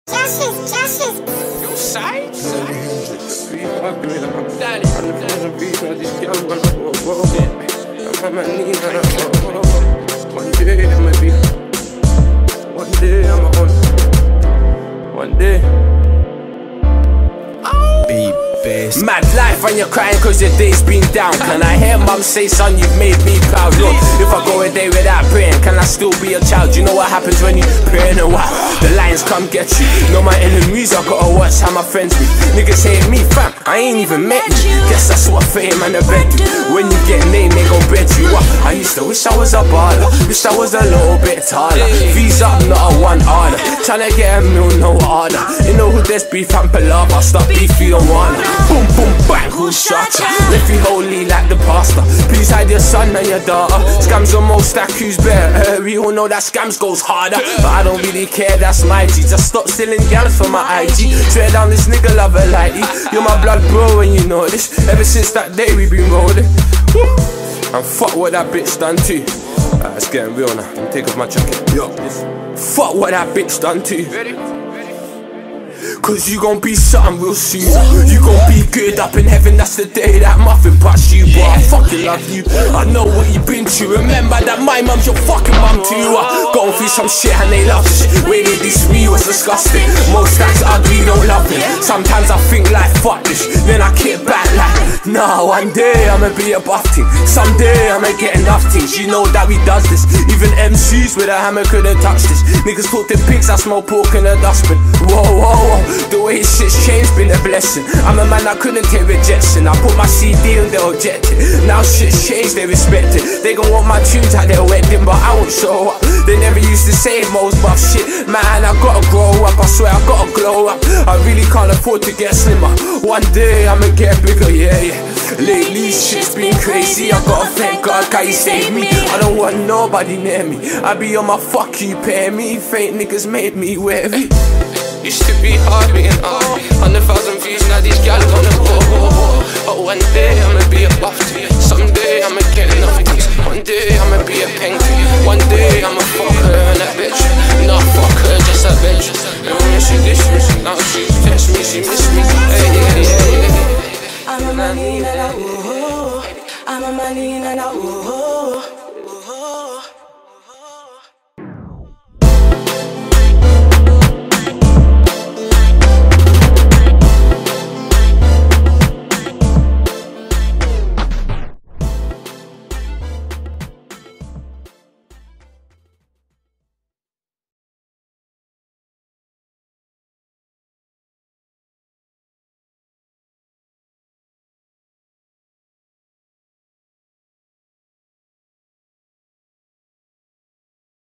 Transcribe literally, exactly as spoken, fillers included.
Justice, justice. You side? One day I'ma be, one day I'ma own, one day. Mad life and you're crying cause your day's been down. Can I hear mum say, son, you've made me proud? Look, if I go a day without praying, can I still be a child? You know what happens when you pray in a while? The lions come get you. Know my enemies, I gotta watch how my friends be. Niggas hate me, fam, I ain't even met you. Guess that's what fame and the bed do. When you get named, they gon' bed you up. I used to wish I was a baller, wish I was a little bit taller. V's up, not a one harder. Tryna get a meal, no harder. You know who there's beef and palaver. Stop beef, you don't wanna. Boom, boom, bang, who shot ya? Left you holy like the pastor. Please hide your son and your daughter. Scams are most stack, who's better? We all know that scams goes harder, but I don't really care, that's my G. Just stop stealing gals for my I G. Swear down this nigga love her lightly. You're my blood bro and you know this. Ever since that day we been rolling. Woo. And fuck what that bitch done to you. Alright, it's getting real now. Let me take off my jacket. Yo, fuck what that bitch done to you. Ready? Cause you gon' be something real soon. You gon' be good up in heaven, that's the day that muffin past you. But I fucking love you, I know what you've been through. Remember that my mum's your fucking mum too. I going through some shit and they love this. Way they diss me was disgusting. Most stacks ugly, don't love it. Sometimes I think like fuck this, then I kick back like nah, one day I'ma be a buff team. Someday I'ma get enough things. You know that we does this. Even M Cs with a hammer couldn't touch this. Niggas talk to pigs, I smell pork in a dustbin. Whoa, whoa, whoa. The way shit's changed been a blessing. I'm a man I couldn't take rejection. I put my C D and they objected. Now shit's changed, they respect it. They gon' want my tunes at their wedding, but I won't show up. They never used to say most buff shit. Man, I gotta grow up, I swear I gotta glow up. I really can't afford to get slimmer. One day I'ma get bigger, yeah, yeah. Lately shit's been crazy, I gotta thank God, God, he saved me. I don't want nobody near me. I be on my fuck you, pay me. Fake niggas made me wavy. Used to be hard being hard. Hundred thousand views, now these gals wanna go. But one day I'ma be a buff to you. Someday I'ma get enough things. One day I'ma be a peng to you. One day I'ma fuck her and that bitch. Not fuck her, just a bitch. And when she dish me, now she text me, she miss me. Hey, yeah, yeah, yeah. I'm a Malina, ooh, I'm a Malina, ooh.